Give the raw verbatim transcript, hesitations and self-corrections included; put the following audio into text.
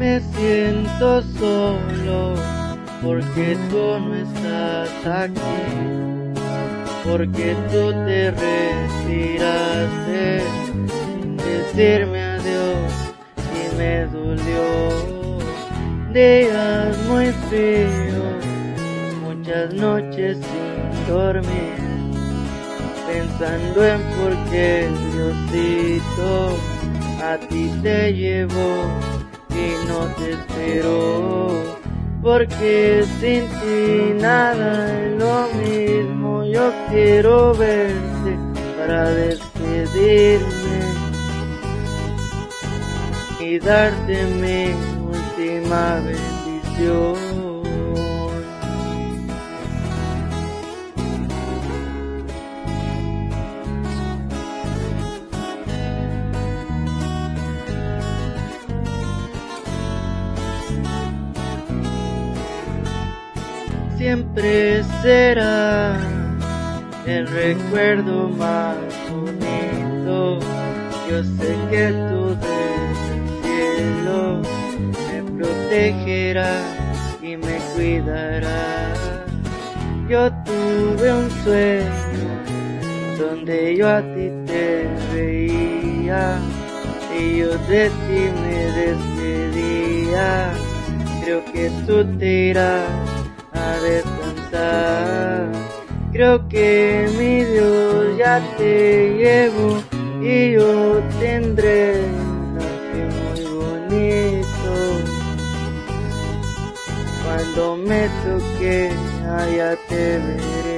Me siento solo porque tú no estás aquí, porque tú te retiraste sin decirme adiós y me dolió. Días muy fríos, muchas noches sin dormir, pensando en por qué Diosito a ti te llevó y no te esperó, porque sin ti nada es lo mismo. Yo quiero verte para despedirme y darte mi última bendición. Siempre será el recuerdo más bonito. Yo sé que tú desde el cielo me protegerás y me cuidarás. Yo tuve un sueño donde yo a ti te veía y yo de ti me despedía. Creo que tú te irás a descansar. Creo que mi Dios ya te llevó y yo tendré un viaje muy bonito. Cuando me toque allá te veré.